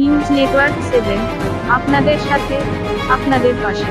News network 7, আপনাদের সাথে, আপনাদের পাশে।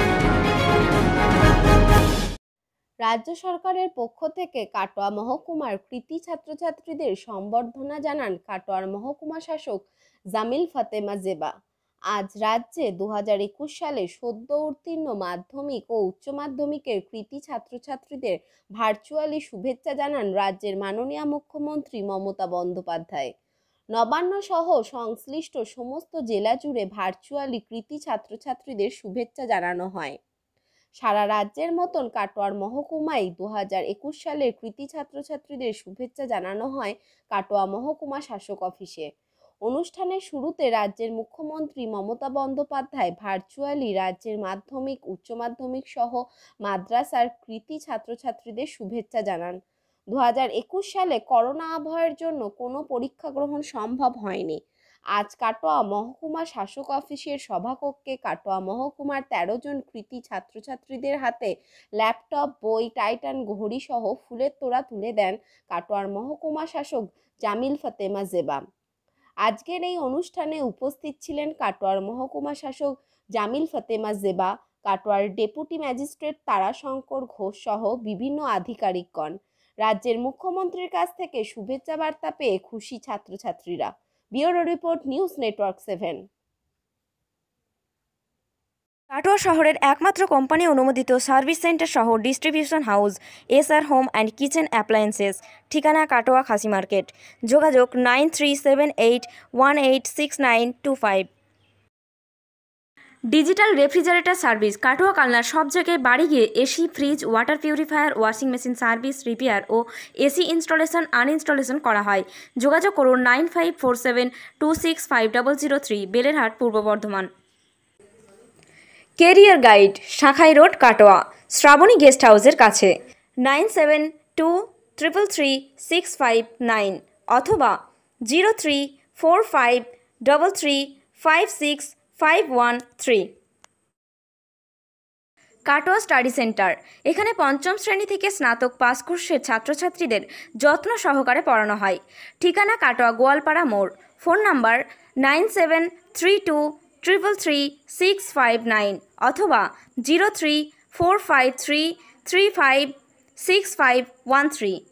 রাজ্য সরকারের পক্ষ থেকে কাটোয়া মহকুমার কৃতি ছাত্রছাত্রীদের সম্বর্ধনা জানান কাটোয়ার মহকুমা শাসক জামিল ফাতেমা জেবা। আজ রাজ্যে 2021 সালে সদ্য উত্তীর্ণ মাধ্যমিক ও উচ্চ মাধ্যমিকের কৃতি ছাত্রছাত্রীদের ভার্চুয়ালি শুভেচ্ছা জানান রাজ্যের মাননীয় মুখ্যমন্ত্রী মমতা বন্দ্যোপাধ্যায়। নবান্ন সহ সংশ্লিষ্ট সমস্ত জেলা জুড়ে ভার্চুয়ালি কৃতি ছাত্রছাত্রীদের শুভেচ্ছা জানানো হয়। সারা রাজ্যের মতন কাটোয়ার মহকুমায় 2021 সালের কৃতি ছাত্রছাত্রীদের শুভেচ্ছা জানানো হয় কাটোয়া মহকুমা শাসক অফিসে। অনুষ্ঠানের শুরুতে রাজ্যের মুখ্যমন্ত্রী মমতা বন্দ্যোপাধ্যায় ভার্চুয়ালি রাজ্যের মাধ্যমিক উচ্চ মাধ্যমিক সহ মাদ্রাসার কৃতি ছাত্রছাত্রীদের শুভেচ্ছা জানান। 2021 সালে করোনা আবহের জন্য কোনো পরীক্ষা গ্রহণ সম্ভব হয়নি। আজ কাটোয়া মহকুমা শাসক অফিসের সভাকক্ষে কাটোয়া মহকুমার 13 জন কৃতি ছাত্রছাত্রীদের হাতে ল্যাপটপ, বই, টাইটান ঘড়ি সহ ফুলের তোড়া তুলে দেন কাটোয়ার মহকুমা শাসক জামিল ফাতেমা জেবা। আজকের এই অনুষ্ঠানে উপস্থিত ছিলেন কাটোয়ার মহকুমা শাসক জামিল ফাতেমা জেবা, কাটোয়ার ডেপুটি ম্যাজিস্ট্রেট তারাশঙ্কর ঘোষ সহ বিভিন্ন আধিকারিকগণ। রাজ্যের মুখ্যমন্ত্রীর কাছ থেকে শুভেচ্ছা বার্তা পেয়ে খুশি ছাত্রছাত্রীরা। Bureau report, news network 7। Katwa শহরের একমাত্র কোম্পানি অনুমোদিত সার্ভিস সেন্টার সহ distribution house SR home and kitchen appliances, ঠিকানা কাটোয়া খাসি মার্কেট, যোগাযোগ 9378186925। ডিজিটাল রেফ্রিজারেটর সার্ভিস, কাটোয়া কালনার সব জায়গায় বাড়ি গিয়ে AC, fridge, water purifier, washing machine service, repair ও এসি ইনস্টলেশন আনইনস্টলেশন করা হয়। যোগাযোগ করুন 9547265003, Belerhat, Purba Bardhaman. Career guide, Shakhai road, Katwa, Shrabani guest হাউসের কাছে, 9723333659 অথবা 034533565113। কাটোয়া স্টাডি সেন্টার, এখানে পঞ্চম শ্রেণী থেকে স্নাতক পাস কোর্সের ছাত্রছাত্রীদের যত্ন সহকারে পড়ানো হয়। ঠিকানা কাটোয়া গোয়ালপাড়া মোড়। ফোন নাম্বার 9732333659 অথবা 034533356513।